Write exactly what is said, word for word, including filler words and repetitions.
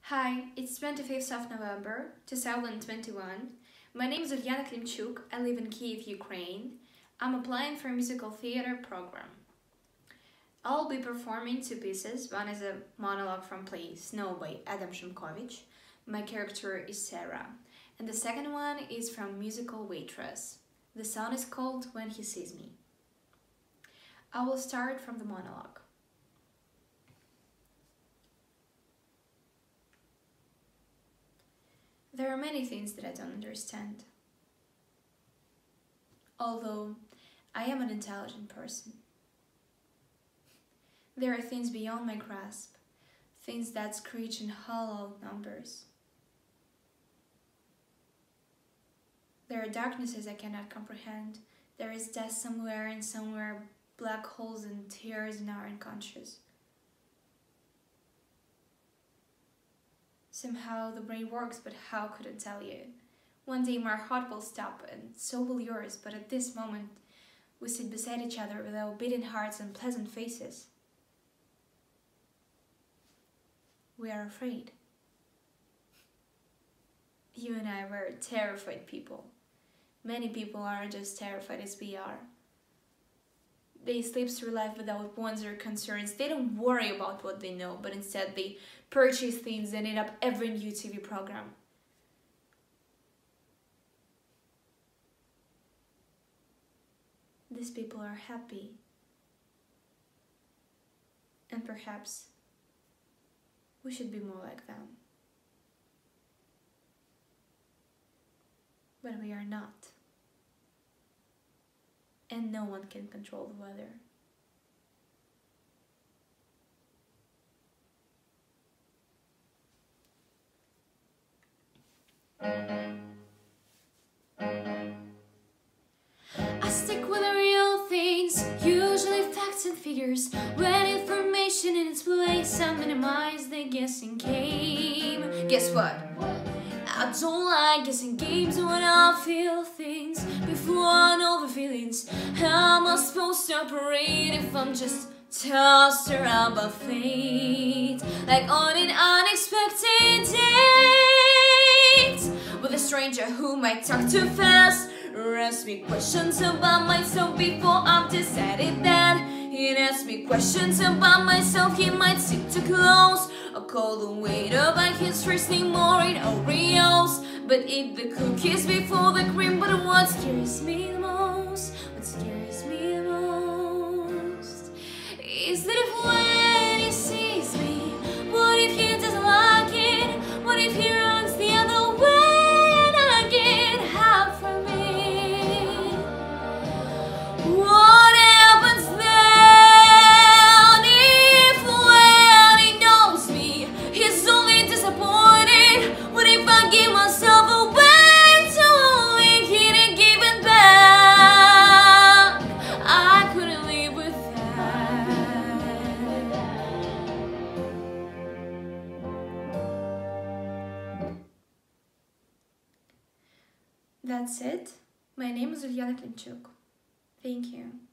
Hi, it's twenty-fifth of November two thousand twenty-one. My name is Ulyana Klimchuk. I live in Kiev, Ukraine. I'm applying for a musical theater program. I'll be performing two pieces. One is a monologue from play Snow by Adam Szymkowicz. My character is Sarah. And the second one is from musical Waitress. The song is called When He Sees Me. I will start from the monologue. There are many things that I don't understand. Although I am an intelligent person. There are things beyond my grasp, things that screech in hollow numbers. There are darknesses I cannot comprehend. There is death somewhere, and somewhere black holes and tears in our unconscious. Somehow the brain works, but how could I tell you? One day my heart will stop, and so will yours, but at this moment we sit beside each other with our beating hearts and pleasant faces. We are afraid. You and I were terrified people. Many people are just terrified as we are. They slip through life without wants or concerns. They don't worry about what they know, but instead they purchase things and eat up every new T V program. These people are happy. And perhaps we should be more like them. But we are not. And no one can control the weather. I stick with the real things, usually facts and figures. When information in its place, I minimize the guessing game. Guess what? I don't like guessing games when I feel things before I know the feelings. How am I supposed to operate if I'm just tossed around by fate? Like on an unexpected date with a stranger who might talk too fast, or ask me questions about myself before I've decided that he'd ask me questions about myself. He might sit too close, I'll call the waiter by his first name or eat Oreos, but eat the cookies before the cream. But what scares me the most, what scares me the most is that if when he sees me, what if he doesn't like it? What if he runs the other way and I get half from it? What happens then if when he knows me, he's only disappointed? What if I give myself away to only get it given back? I couldn't live with that. That's it. My name is Ulyana Klimchuk. Thank you.